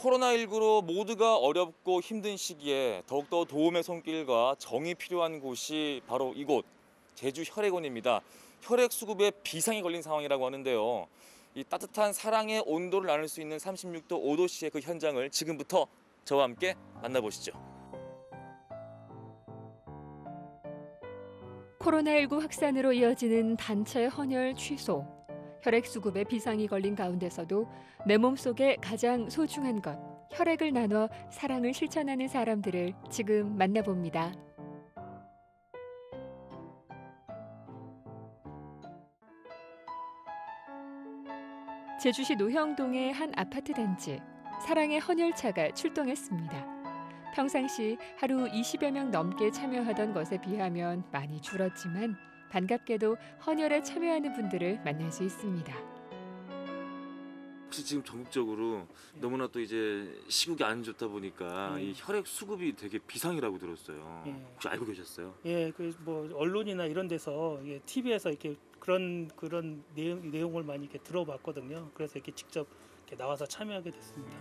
코로나19로 모두가 어렵고 힘든 시기에 더욱더 도움의 손길과 정이 필요한 곳이 바로 이곳 제주 혈액원입니다. 혈액 수급에 비상이 걸린 상황이라고 하는데요. 이 따뜻한 사랑의 온도를 나눌 수 있는 36도 5도씨의 그 현장을 지금부터 저와 함께 만나보시죠. 코로나19 확산으로 이어지는 단체 헌혈 취소. 혈액 수급에 비상이 걸린 가운데서도 내 몸속에 가장 소중한 것, 혈액을 나눠 사랑을 실천하는 사람들을 지금 만나봅니다. 제주시 노형동의 한 아파트 단지, 사랑의 헌혈차가 출동했습니다. 평상시 하루 20여 명 넘게 참여하던 것에 비하면 많이 줄었지만 반갑게도 헌혈에 참여하는 분들을 만날 수 있습니다. 혹시 지금 전국적으로 너무나 또 이제 시국이 안 좋다 보니까 이 혈액 수급이 되게 비상이라고 들었어요. 혹시 알고 계셨어요? 예, 그 뭐 언론이나 이런 데서 TV에서 이렇게 그런 내용을 많이 이렇게 들어봤거든요. 그래서 이렇게 직접 이렇게 나와서 참여하게 됐습니다.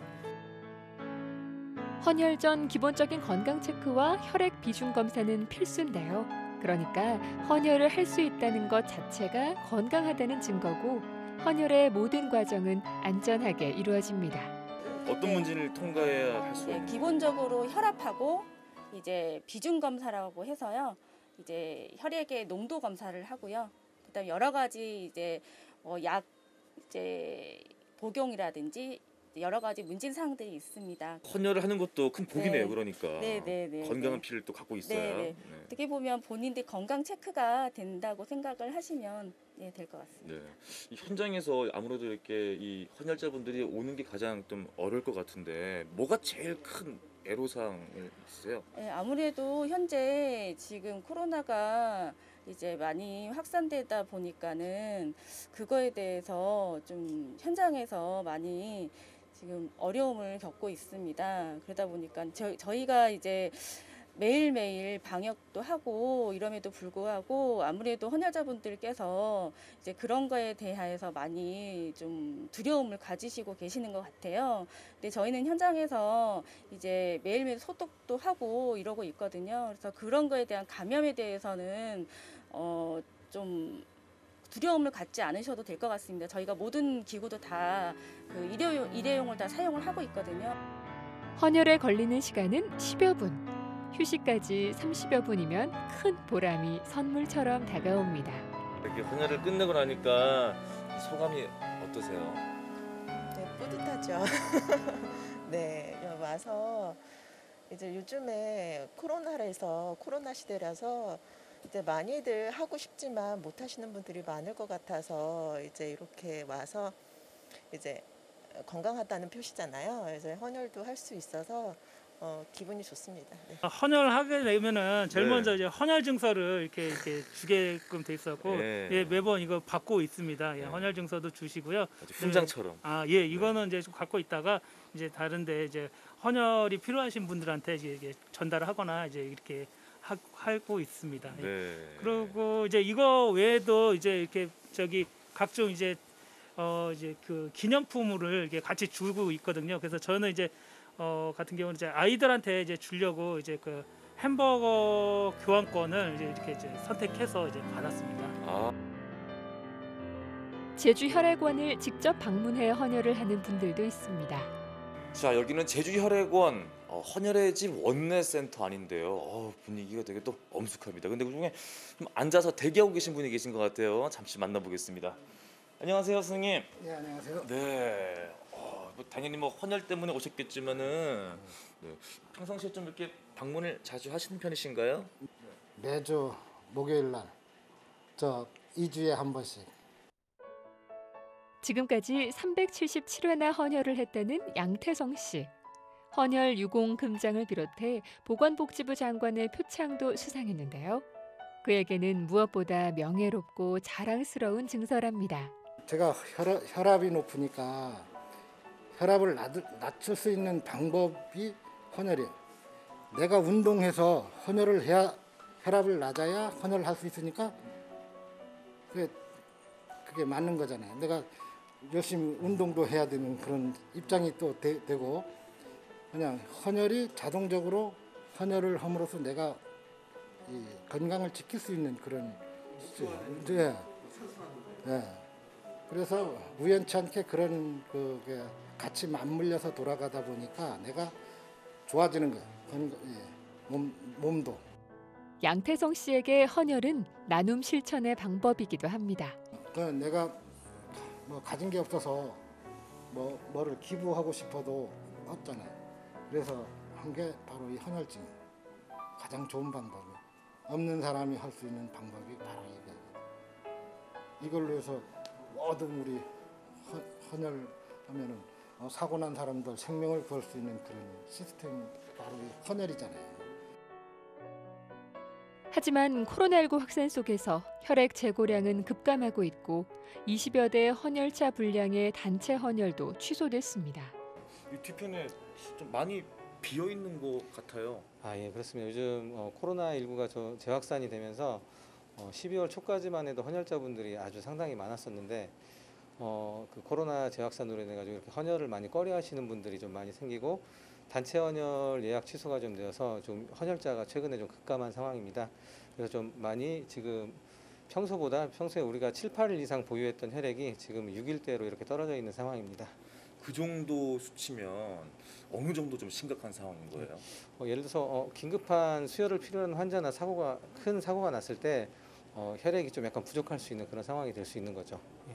헌혈 전 기본적인 건강 체크와 혈액 비중 검사는 필수인데요. 그러니까 헌혈을 할 수 있다는 것 자체가 건강하다는 증거고 헌혈의 모든 과정은 안전하게 이루어집니다. 어떤 문제를 통과해야 할 수 있는? 기본적으로 혈압하고 이제 비중 검사라고 해서요. 이제 혈액의 농도 검사를 하고요. 그다음 여러 가지 이제 약 이제 복용이라든지 여러 가지 문진 사항들이 있습니다. 헌혈을 하는 것도 큰 복이네요. 네. 그러니까 네. 건강한 피를 또 갖고 있어야. 네. 어떻게 보면 본인들 건강 체크가 된다고 생각을 하시면 될 것 같습니다. 네. 이 현장에서 아무래도 이렇게 이 헌혈자분들이 오는 게 가장 좀 어려울 것 같은데 뭐가 제일 큰 애로사항이 있으세요? 네, 아무래도 현재 지금 코로나가 이제 많이 확산되다 보니까는 그거에 대해서 좀 현장에서 많이 지금 어려움을 겪고 있습니다. 그러다 보니까 저희가 이제 매일매일 방역도 하고 이럼에도 불구하고 아무래도 헌혈자분들께서 이제 그런 거에 대해서 많이 좀 두려움을 가지시고 계시는 것 같아요. 근데 저희는 현장에서 이제 매일매일 소독도 하고 이러고 있거든요. 그래서 그런 거에 대한 감염에 대해서는 좀 두려움을 갖지 않으셔도 될 것 같습니다. 저희가 모든 기구도 다 그 일회용을 다 사용을 하고 있거든요. 헌혈에 걸리는 시간은 10여 분. 휴식까지 30여 분이면 큰 보람이 선물처럼 다가옵니다. 이렇게 헌혈을 끝내고 나니까 소감이 어떠세요? 네, 뿌듯하죠. 네, 와서 이제 요즘에 코로나 시대라서 이제 많이들 하고 싶지만 못 하시는 분들이 많을 것 같아서 이제 이렇게 와서 이제 건강하다는 표시잖아요. 그래서 헌혈도 할 수 있어서 기분이 좋습니다. 네. 헌혈하게 되면은 제일 네. 먼저 이제 헌혈 증서를 이렇게 주게끔 돼 있었고 네. 매번 이거 받고 있습니다. 헌혈 증서도 주시고요. 훈장처럼. 이거는 이제 좀 갖고 있다가 이제 다른데 이제 헌혈이 필요하신 분들한테 이제 전달을 하거나 이제 이렇게 하고 있습니다. 네. 그리고 이제 이거 외에도 이제 이렇게 각종 이제 그 기념품을 이렇게 같이 주고 있거든요. 그래서 저는 이제 같은 경우는 이제 아이들한테 이제 주려고 이제 그 햄버거 교환권을 이렇게 선택해서 이제 받았습니다. 제주 혈액원을 직접 방문해 헌혈을 하는 분들도 있습니다. 자, 여기는 제주 혈액원 헌혈의 집 원내센터 아닌데요. 분위기가 되게 또 엄숙합니다. 근데 그중에 좀 앉아서 대기하고 계신 분이 계신 것 같아요. 잠시 만나보겠습니다. 안녕하세요, 선생님. 네, 안녕하세요. 네. 당연히 뭐 헌혈 때문에 오셨겠지만은 평상시에 좀 이렇게 방문을 자주 하시는 편이신가요? 매주 목요일 날 2주에 한 번씩. 지금까지 377회나 헌혈을 했다는 양태성 씨. 헌혈 유공 금장을 비롯해 보건복지부 장관의 표창도 수상했는데요. 그에게는 무엇보다 명예롭고 자랑스러운 증서랍니다. 제가 혈압이 높으니까 혈압을 낮출 수 있는 방법이 헌혈이에요. 내가 운동해서 헌혈을 해야 혈압을 낮아야 헌혈을 할 수 있으니까 그게 맞는 거잖아요. 내가 열심히 운동도 해야 되는 그런 입장이 또 되고 그냥 헌혈이 자동적으로 헌혈을 함으로써 내가 이 건강을 지킬 수 있는 그런 예. 예. 그래서 우연치 않게 그런 그게 같이 맞물려서 돌아가다 보니까 내가 좋아지는 거예요. 몸도. 양태성 씨에게 헌혈은 나눔 실천의 방법이기도 합니다. 내가 뭐 가진 게 없어서 뭐를 기부하고 싶어도 없잖아요. 그래서 한 게 바로 이 헌혈증. 가장 좋은 방법이. 없는 사람이 할 수 있는 방법이 바로 이거. 이걸로 해서 모든 우리 헌혈하면은 사고 난 사람들 생명을 구할 수 있는 그런 시스템 바로 이 헌혈이잖아요. 하지만 코로나19 확산 속에서 혈액 재고량은 급감하고 있고 20여 대의 헌혈차 분량의 단체 헌혈도 취소됐습니다. 이 뒤편에 좀 많이 비어 있는 것 같아요. 예, 그렇습니다. 요즘 코로나19가 재확산이 되면서 12월 초까지만 해도 헌혈자분들이 아주 상당히 많았었는데 그 코로나 재확산으로 인해 가지고 이렇게 헌혈을 많이 꺼려하시는 분들이 좀 많이 생기고 단체 헌혈 예약 취소가 좀 되어서 좀 헌혈자가 최근에 좀 급감한 상황입니다. 그래서 좀 많이 지금 평소에 우리가 7, 8일 이상 보유했던 혈액이 지금 6일대로 이렇게 떨어져 있는 상황입니다. 그 정도 수치면 어느 정도 좀 심각한 상황인 거예요? 예를 들어서 긴급한 수혈을 필요한 환자나 큰 사고가 났을 때 혈액이 좀 약간 부족할 수 있는 그런 상황이 될 수 있는 거죠. 예.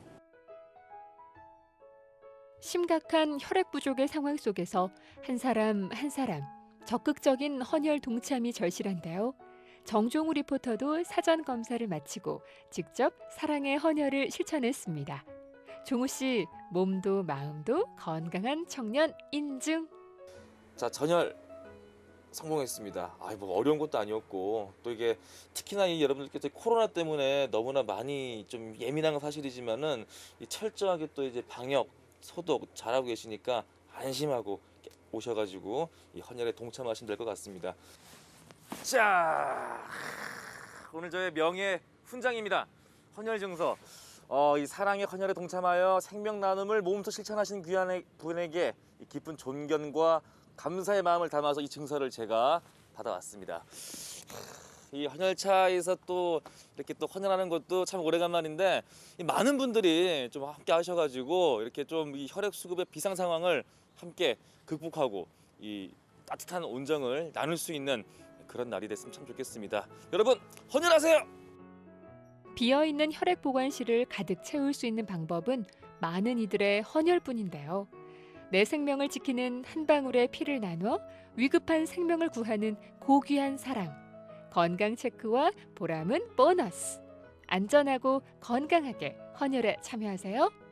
심각한 혈액 부족의 상황 속에서 한 사람 한 사람 적극적인 헌혈 동참이 절실한데요. 정종우 리포터도 사전 검사를 마치고 직접 사랑의 헌혈을 실천했습니다. 종우 씨, 몸도 마음도 건강한 청년 인증. 자, 전혈 성공했습니다. 뭐 어려운 것도 아니었고 또 이게 특히나 이 여러분들께서 코로나 때문에 너무나 많이 좀 예민한 건 사실이지만은 이 철저하게 또 이제 방역 소독 잘하고 계시니까 안심하고 오셔가지고 이 헌혈에 동참하시면 될 것 같습니다. 자, 오늘 저의 명예 훈장입니다. 헌혈 증서. 이 사랑의 헌혈에 동참하여 생명 나눔을 몸소 실천하신 귀한 분에게 이 깊은 존경과 감사의 마음을 담아서 이 증서를 제가 받아왔습니다. 이 헌혈차에서 또 이렇게 또 헌혈하는 것도 참 오래간만인데 많은 분들이 좀 함께 하셔가지고 이렇게 좀 이 혈액 수급의 비상 상황을 함께 극복하고 이 따뜻한 온정을 나눌 수 있는 그런 날이 됐으면 참 좋겠습니다. 여러분 헌혈하세요. 비어있는 혈액 보관실을 가득 채울 수 있는 방법은 많은 이들의 헌혈뿐인데요. 내 생명을 지키는 한 방울의 피를 나눠 위급한 생명을 구하는 고귀한 사랑. 건강 체크와 보람은 보너스. 안전하고 건강하게 헌혈에 참여하세요.